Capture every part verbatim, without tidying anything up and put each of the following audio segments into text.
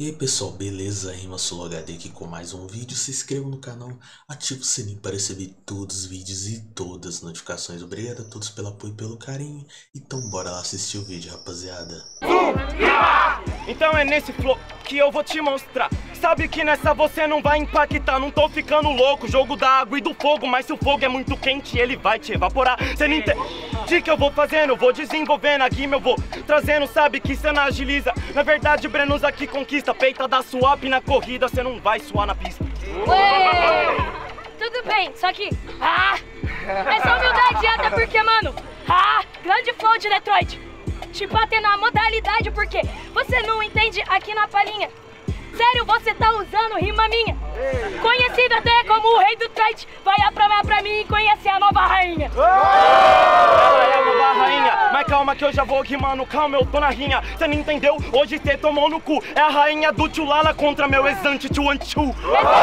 E aí pessoal, beleza? RimaSoloHD aqui com mais um vídeo. Se inscreva no canal, ative o sininho para receber todos os vídeos e todas as notificações. Obrigado a todos pelo apoio e pelo carinho. Então bora lá assistir o vídeo, rapaziada. Então é nesse flow que eu vou te mostrar. Sabe que nessa você não vai impactar. Não tô ficando louco, jogo da água e do fogo. Mas se o fogo é muito quente, ele vai te evaporar. Cê não entende? O que eu vou fazendo? Vou desenvolvendo a guima, eu vou trazendo, sabe que cê não agiliza. Na verdade, Brenos aqui conquista. Peita da swap na corrida, cê não vai suar na pista. Ué, tudo bem, só que... Ah, essa humildade até porque, mano... Ah, grande flow de Detroit. Te bater na modalidade porque você não entende aqui na palhinha. Sério, você tá usando rima minha. Conhecido até como o rei do Detroit. Vai apramar pra mim e conhecer a nova rainha. Ela é a nova rainha. Mas calma que eu já vou rimando, calma, eu tô na rinha. Cê não entendeu? Hoje cê tomou no cu. É a rainha do Tchulala contra meu exante Tchuanchu.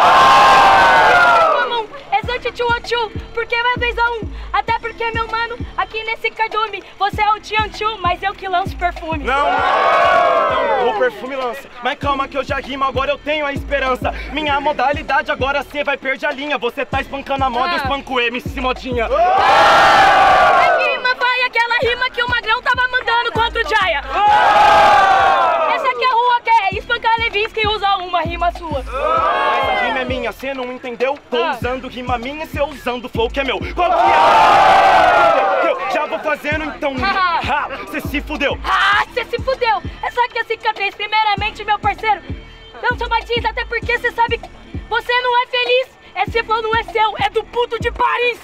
Exante Tchuanchu, porque é dois a um. Até porque, meu mano, aqui nesse cardume, você é o Tchuanchu, mas eu que lanço perfume. Não, não, o perfume lança. Mas calma que eu já rimo, agora eu tenho a esperança. Minha modalidade agora cê vai perder a linha. Você tá espancando a moda, ah. eu espanco o M C modinha. A rima vai aquela rima que o Magrão tava mandando contra o Jaya. Oh! Essa aqui é a rua que é espancar Levinsky e usa uma rima sua. Oh! Essa rima é minha, cê não entendeu? Tô ah. usando rima minha e cê usando flow que é meu. Qual que é? Eu já vou fazendo então. Ah, cê se fudeu. Ah, cê se fudeu. Essa aqui é a cicatriz. Primeiramente, meu parceiro, não sou mais até porque cê sabe que você não é feliz. Esse flow não é seu, é do puto de Paris!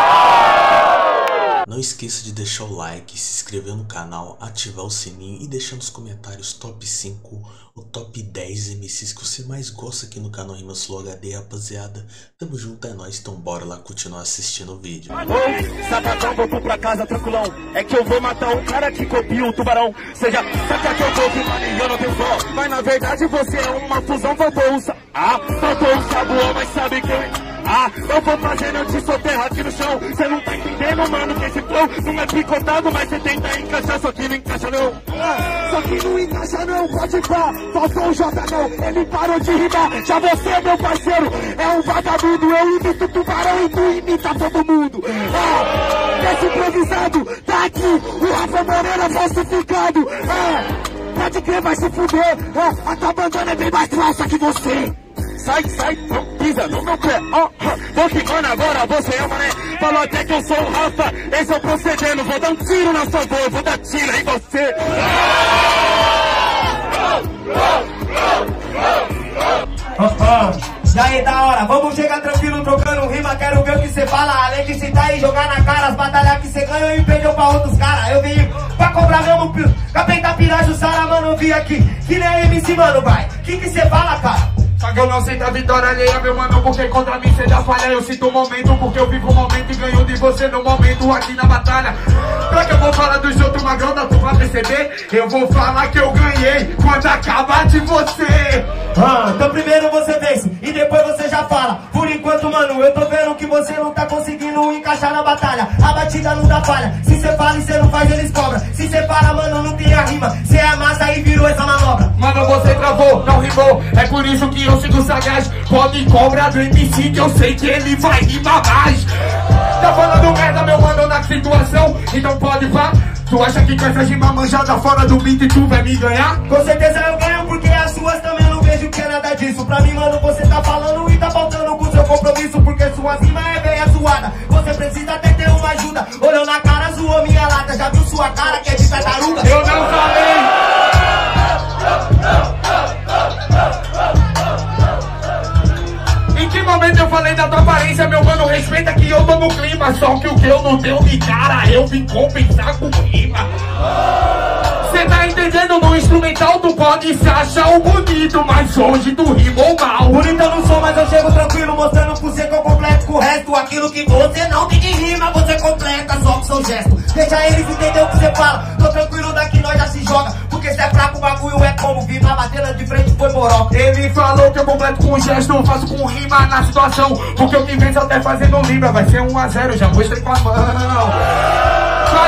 Não esqueça de deixar o like, se inscrever no canal, ativar o sininho e deixar nos comentários top cinco ou top dez M Cs que você mais gosta aqui no canal RimaSoloHD, rapaziada. Tamo junto, é nóis, então bora lá continuar assistindo o vídeo. Oi, sabadão, voltou pra casa tranquilão. É que eu vou matar um cara que copia o tubarão. Seja, saca que eu tô rimando e eu não tenho dó. Mas na verdade você é uma fusão, faltou o sa... Ah, faltou o sabuão, mas sabe quem? Ah, eu vou fazendo, eu te soterro aqui no chão. Cê não tá entendendo, mano, que esse flow não é picotado, mas cê tenta encaixar, só que não encaixa não. Ah, só que não encaixa não, pode pá. Faltou o J não, ele parou de rimar. Já você, meu parceiro, é um vagabundo. Eu imito o tubarão e tu imita todo mundo. Ah, esse improvisado, tá aqui, o Rafa Moreira falsificado. Ah, pode crer, vai se fuder. Ah, a tua bandana é bem mais falsa que você. Sai, sai, não pisa no meu pé. Oh, oh. Vou rimando agora, você é o mané. Falou até que eu sou o Rafa. Esse é o procedendo. Vou dar um tiro na sua voz, vou dar tiro em você. Oh, oh. E aí, da hora, vamos chegar tranquilo trocando rima. Quero ver o que cê fala. Além de citar e jogar na cara as batalhas que cê ganhou e perdeu pra outros caras. Eu vim pra cobrar mesmo pio. Capeta Pirajo, Sara, mano, eu vim aqui. Que nem M C, mano, vai. Que que cê fala, cara? Só que eu não sinto a vitória alheia, meu mano, porque contra mim cê já falha. Eu sinto o momento, porque eu vivo o momento e ganho de você no momento aqui na batalha. Pra que eu vou falar dos outros magrão, dá tu pra perceber? Eu vou falar que eu ganhei quando acabar de você. Ah, então primeiro você vence e depois você já fala. Por enquanto, mano, eu tô vendo que você não tá conseguindo encaixar na batalha. A batida não dá falha. Se cê fala e cê não faz, eles cobram. Se cê para, mano, não tem a rima. Cê amassa e virou essa manobra. Mano, você travou, não rimou. É por isso que eu sigo sagaz. Pode cobrar do M C que eu sei que ele vai rimar mais. Tá falando merda, meu mano, na situação. Então pode vá. Tu acha que com essa rima manjada fora do beat tu vai me ganhar? Com certeza eu ganho, porque as suas também não vejo que é nada disso. Pra mim, mano, você tá falando e tá faltando com seu compromisso. Porque sua rima é bem zoada. Você precisa até ter uma ajuda. Olhou na cara, zoou minha lata. Já viu sua cara que é de tartaruga? Eu não falei! Em que momento eu falei da tua aparência, meu mano? Respeita que eu tô no clima. Só que o que eu não deu de cara, eu vim compensar com rima. Cê tá entendendo? No instrumental tu pode se achar o bonito, mas hoje tu rimou mal. Bonito eu não sou, mas eu chego tranquilo, mostrando pro você que eu completo com o resto. Aquilo que você não tem de rima, você completa só com seu gesto. Deixa eles entender o que você fala. Tô tranquilo, daqui nós já se joga. Porque cê é fraco, o bagulho é como vir na batida de frente foi moroca. Ele falou que eu completo com gesto, faço com rima na situação. Porque eu me venço até fazendo libra. Vai ser um a zero, já mostrei com a mão.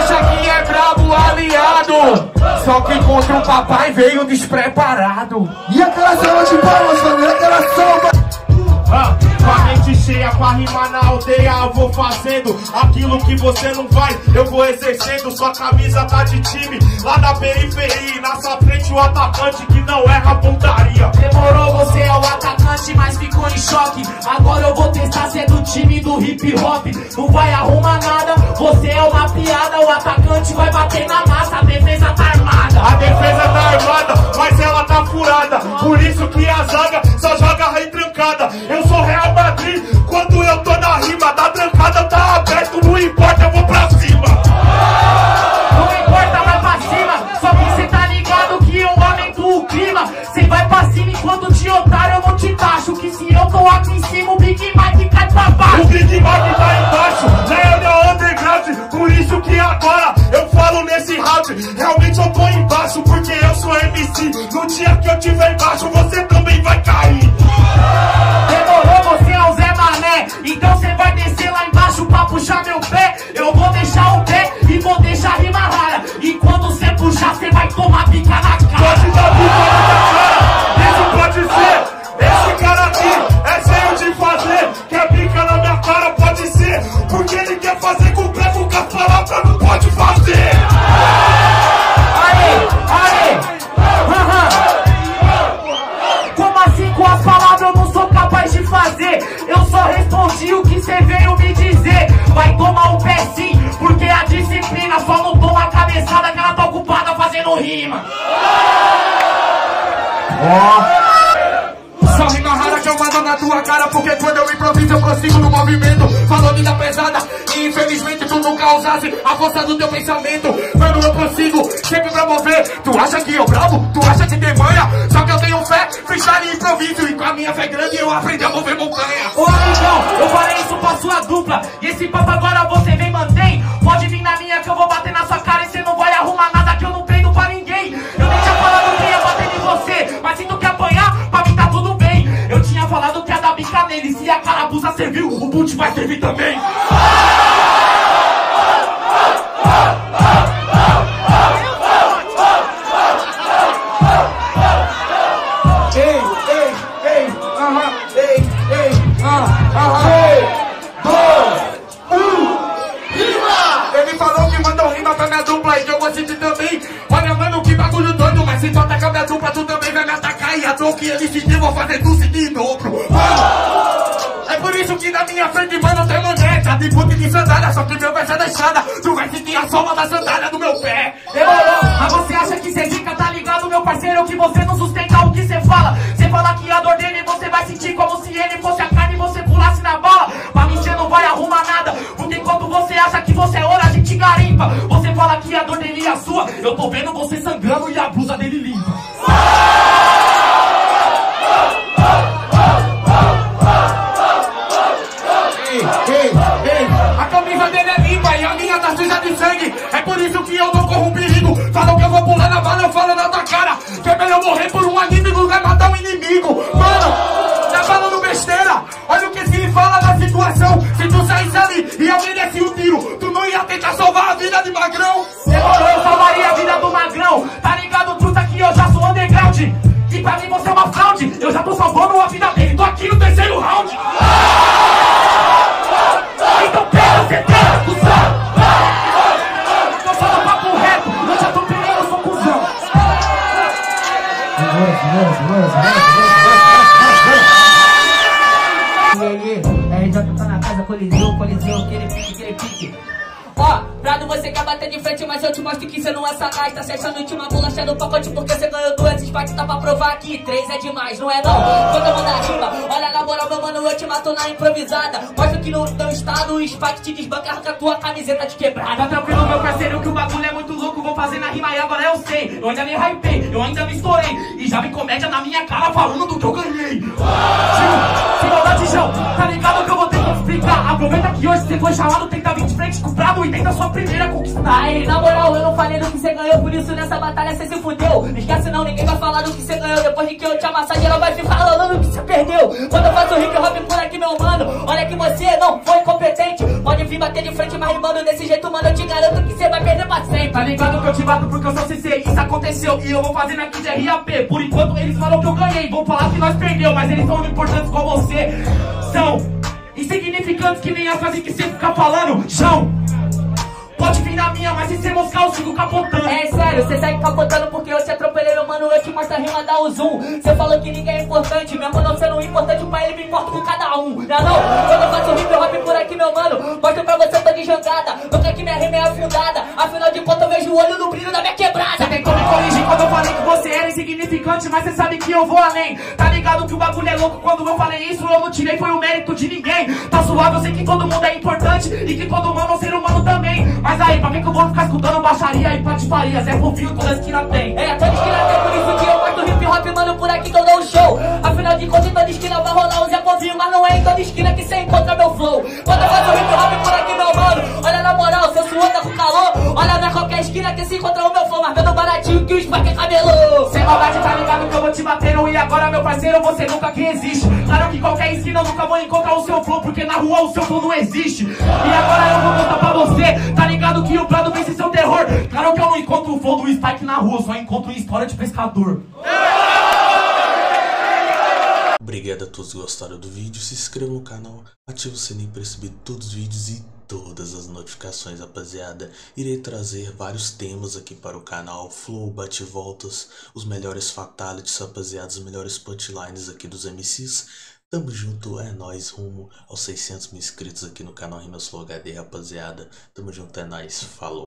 acha que é brabo aliado, só que contra o papai veio despreparado. E aquela salva de palmas, família, aquela salva. Ah, com a mente cheia, com a rima na aldeia, eu vou fazendo aquilo que você não vai, eu vou exercendo. Sua camisa tá de time, lá na periferia, na sua frente o atacante que não erra pontaria. Demorou, você é o atacante, mas ficou em choque. Agora eu vou testar ser do time do hip hop. Não vai arrumar nada, você é uma piada. O atacante vai bater na massa, a defesa tá armada. A defesa tá armada, mas ela tá furada. Por isso que a zaga só joga retrancada. Eu sou Real Madrid, quando eu tô na rima, da trancada tá aberto, não importa, eu vou pra cima. Não importa, vai pra cima, só que cê tá ligado que eu aumento o clima. Cê vai pra cima enquanto de otário eu não te taxo. Que se eu tô aqui em cima, o Big Mike cai pra baixo. O Big Mike tá embaixo, né, meu underground. Por isso que agora eu falo nesse round, realmente eu tô embaixo, porque eu sou M C. No dia que eu tiver embaixo, você também vai cair. Demorou, você é o Zé Mané, então cê vai descer lá embaixo pra puxar meu pé. Eu vou deixar o pé e vou deixar a rima rara. E quando cê puxar, cê vai tomar pica na cara. Pode dar pica na cara, isso pode ser. Esse cara aqui é cheio de fazer. Quer pica na minha cara, pode ser. Porque ele quer fazer com o pé, com as palavras não pode fazer. Aê, aê, aham. Como assim com as palavras eu não sou capaz de fazer? Eu só respondi o que cê veio me dizer. Vai tomar o pé sim, porque a disciplina só não toma a cabeçada que ela tá ocupada fazendo rima. Ó, oh. Só rima rara que eu mando na tua cara, porque quando eu improviso eu prossigo no movimento. Falou vida pesada e infelizmente tu nunca usasse a força do teu pensamento. Mano, eu prossigo sempre pra mover. Tu acha que eu bravo? Tu acha que tem manha? Só que eu tenho fé, freestyle e improviso. E com a minha fé grande eu aprendi a mover montanha. Ô amigão, eu falei isso pra sua dupla. E esse papo agora você vem, mantém. Pode vir na minha que eu vou bater na sua cara. E cê não vai arrumar nada que eu não prendo pra ninguém. Eu nem tinha falado que ia bater em você, mas se tu quer apanhar, pra mim tá tudo bem. Eu tinha falado que ia dar bica nele. Se a carapuça serviu, o boot vai servir também. Ei, ei, ei, aham, ei, ei, aham, ei, dois, um, rima! Ele falou que mandou rima pra minha dupla e que eu vou sentir também. Olha, mano, que bagulho doido, mas se tu atacar minha dupla, tu também vai me atacar. E a dor que ele sentiu, vou fazer tu sentir em dobro. Mano, é por isso que na minha frente, mano, tem maneta de puta e de sandália, só que meu verso é deixada. Tu vai sentir a sola da sandália do meu pé. Demorou, mas você acha que cê fica, tá ligado, meu parceiro, que você não sustenta o que cê fala. Cê fala que a dor dele você vai sentir como se ele fosse a carne e você pulasse na bala. Pra mim cê não vai arrumar nada, porque enquanto você acha que você é ouro, a gente garimpa. Você fala que a dor dele é a sua, eu tô vendo você sangrando e a blusa dele limpa. Ei, ei, ei, a camisa dele é limpa e a minha tá suja de sangue. É por isso que eu não corro um perigo. Falam que eu vou pular na bala, eu falo na tua cara. Que é melhor morrer por um inimigo, vai matar um inimigo. Mano, tá falando besteira. Olha o que se fala na situação. Se tu saísse ali e alguém desse um tiro, tu não ia tentar salvar a vida de Magrão? Demorou, eu salvaria a vida do Magrão. Tá ligado, truta, que eu já sou underground. E pra mim você é uma fraude. Eu já tô salvando a vida dele, tô aqui no terceiro round. Então pega, cê pega, cuzão. Eu só no papo reto, eu já tô pegando, eu sou cuzão. R J tá na casa, coliseu, coliseu, aquele pique, aquele pique. Ó, Prado, você quer bater de frente, mas eu te mostro que cê não é sagaz. Tá se achando última bolacha no pacote porque cê ganhou duas Spikes. Tá pra provar que três é demais, não é não? Quando eu mando a rima, olha na moral, meu mano, eu te mato na improvisada. Mostra que no teu estado o Spike te desbanca, arranca tua camiseta de quebrada. Tá tranquilo, meu parceiro, que o bagulho é muito louco. Vou fazer na rima e agora eu sei. Eu ainda me hypei, eu ainda me estourei. E já vi comédia na minha cara falando do que eu ganhei. Tio, se maldade, João, tá ligado que eu vou ter que explicar. Aproveita que hoje você foi chamado, tenta vir de frente repete com o Prado e tenta sua primeira conquistar. Aí, na moral, eu não falei do que você ganhou, por isso nessa batalha você se fudeu. Esquece não, ninguém vai falar do que você ganhou. Depois de que eu te amassar, geral vai ficar falando do que você perdeu. Quando eu faço hip hop por aqui, meu mano, olha que você não foi competente. Pode vir bater de frente, mas rimando desse jeito, mano, eu te garanto que você vai perder pra sempre. Tá ligado que eu te bato porque eu sou C C, isso aconteceu e eu vou fazendo aqui de R A P. Por enquanto eles falam que eu ganhei, vão falar que nós perdeu, mas eles são importantes igual você. São insignificantes que nem as frases que você fica falando, João. Pode vir na minha, mas se você moscar eu sigo capotando. É sério, você segue capotando porque eu te atropelei, meu mano, eu te mostro a rima, dá o zoom. Você falou que ninguém é importante, mesmo não sendo importante pra ele, me importa com cada um. Não, não, quando eu faço hip hop por aqui, meu mano, mostro pra você, eu tô de jangada. Nunca que minha rima é afundada, afinal de contas eu vejo o olho no brilho da minha quebrada. Você tentou me corrigir quando eu falei que você era insignificante, mas você sabe que eu vou além. Tá ligado que o bagulho é louco, quando eu falei isso eu não tirei, foi o mérito de ninguém. Tá suave, eu sei que todo mundo é importante e que todo humano é um ser humano também. Mas aí, pra que que eu vou ficar escutando baixaria e patifaria? Zé Fofinho toda esquina tem. É, toda esquina tem, por isso que eu gosto hip hop, mano, por aqui que eu dou um show. Afinal de contas, em toda esquina vai rolar o Zé Fofinho, mas não é em toda esquina que você encontra meu flow. Quando eu faço hip hop por aqui, meu mano, olha na moral, seu suor tá com calor. Olha na qualquer esquina que se encontra o meu flow, mas vendo baratinho que o Spike é cabelô. Sem maldade, tá ligado que eu vou te bater, e agora, meu parceiro, você nunca que existe. Claro que qualquer esquina eu nunca vou encontrar o seu flow, porque na rua o seu flow não existe. E agora eu vou contar pra você, tá ligado que o Prado vence seu terror. Claro que eu não encontro o flow do Spike na rua, só encontro história de pescador. Obrigado a todos que gostaram do vídeo, se inscreva no canal, ative o sininho para receber todos os vídeos e todas as notificações, rapaziada. Irei trazer vários temas aqui para o canal, flow, bate-voltas, os melhores fatalities, rapaziada, os melhores punchlines aqui dos M Cs. Tamo junto, é nóis, rumo aos seiscentos mil inscritos aqui no canal Rimas Flow H D, rapaziada. Tamo junto, é nóis, falou.